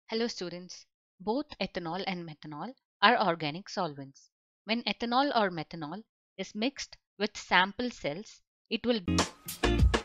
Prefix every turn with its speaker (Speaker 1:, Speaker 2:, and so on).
Speaker 1: Hello students, both ethanol and methanol are organic solvents. When ethanol or methanol is mixed with sample cells, it will